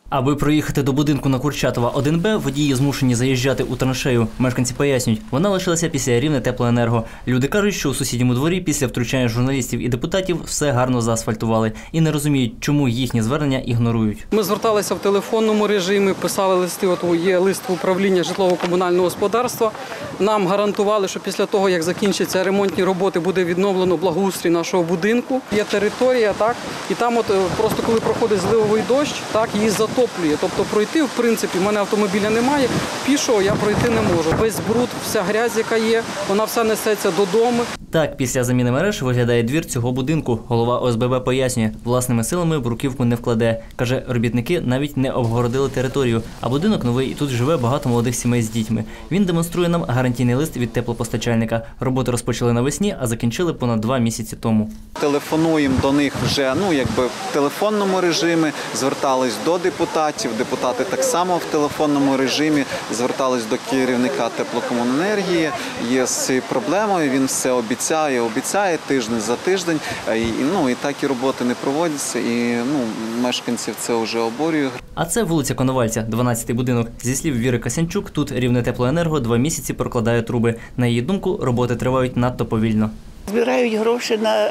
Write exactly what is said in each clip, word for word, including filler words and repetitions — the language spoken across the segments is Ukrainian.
Аби проїхати до будинку на Курчатова один Б, водії змушені заїжджати у траншею. Мешканці пояснюють, вона лишилася після Рівнетеплоенерго. Люди кажуть, що у сусідньому дворі після втручання журналістів і депутатів все гарно заасфальтували. І не розуміють, чому їхні звернення ігнорують. Ми зверталися в телефонному режимі, писали листи, от є лист в управління житлово-комунального господарства. Нам гарантували, що після того, як закінчаться ремонтні роботи, буде відновлено благоустрій нашого будинку. Є територія, так, і там от просто коли проходить зливовий дощ, так, її затоплює. Тобто пройти, в принципі, в мене автомобіля немає, пішого я пройти не можу. Весь бруд, вся грязь, яка є, вона все несеться додому. Так, після заміни мереж виглядає двір цього будинку. Голова О С Б Б пояснює, власними силами бруківку не вкладе. Каже, робітники навіть не обгородили територію, а будинок новий і тут живе багато молодих сімей з дітьми. Він демонструє нам гарантійний лист від теплопостачальника. Роботи розпочали навесні, а закінчили понад два місяці тому. Телефонуємо до них вже, ну, якби в телефонному режимі, звертались до депутатів, депутати так само в телефонному режимі, звертались до керівника теплокомуненергії. Є з цією проблемою, він все обіцяє, обіцяє тиждень за тиждень, і, ну, і так і роботи не проводяться, і ну, мешканців це вже обурює. А це вулиця Коновальця, дванадцятий будинок. Зі слів Віри Касянчук, тут Рівнетеплоенерго два місяці прокладає труби. На її думку, роботи тривають надто повільно. Збирають гроші на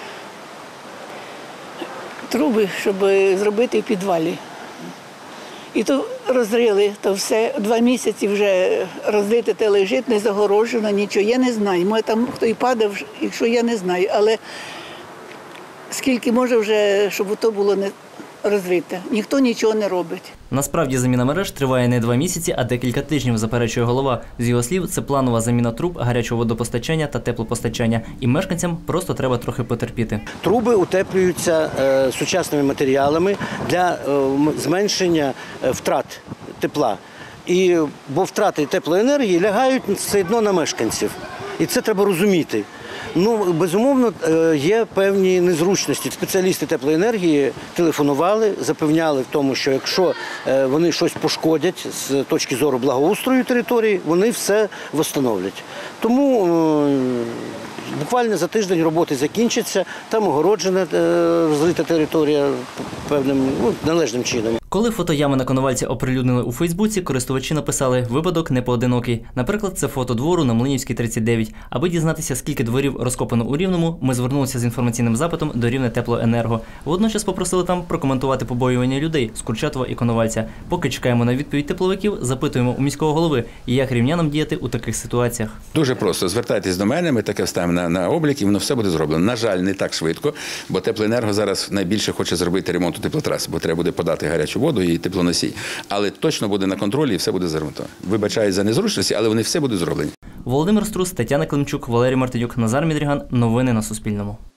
труби, щоб зробити в підвалі. І то розрили, то все, два місяці вже розлите те лежить, не загорожено, нічого. Я не знаю, може там хто і падав, якщо я не знаю, але скільки може вже, щоб то було не розрите. Ніхто нічого не робить. Насправді заміна мереж триває не два місяці, а декілька тижнів, заперечує голова. З його слів, це планова заміна труб, гарячого водопостачання та теплопостачання. І мешканцям просто треба трохи потерпіти. Труби утеплюються е, сучасними матеріалами для е, зменшення е, втрат тепла. І, бо втрати теплоенергії лягають все одно на мешканців. І це треба розуміти. Ну, безумовно, є певні незручності. Спеціалісти теплоенергії телефонували, запевняли в тому, що якщо вони щось пошкодять з точки зору благоустрою території, вони все встановлять. Тому буквально за тиждень роботи закінчаться, там огороджена розлита територія певним, ну, належним чином. Коли фотоями на Коновальці оприлюднили у Фейсбуці, користувачі написали «Випадок непоодинокий». Наприклад, це фото двору на Млинівській, тридцять дев'ять. Аби дізнатися, скільки дворів розкопано у Рівному, ми звернулися з інформаційним запитом до Рівнетеплоенерго. Водночас попросили там прокоментувати побоювання людей з Курчатова і Коновальця. Поки чекаємо на відповідь тепловиків, запитуємо у міського голови, як рівнянам діяти у таких ситуаціях. Дуже просто. Звертайтесь до мене, ми таке вставимо на, на облік і воно все буде зроблено. На жаль, не так швидко, бо Теплоенерго зараз найбільше хоче зробити ремонт у теплотрас, бо треба буде подати гарячу воду і теплоносій. Але точно буде на контролі і все буде зремонтовано. Вибачаю за незручності, але вони все будуть зроблені. Володимир Струс, Тетяна Климчук, Валерій Мартинюк, Назар Мідріган. Новини на Суспільному.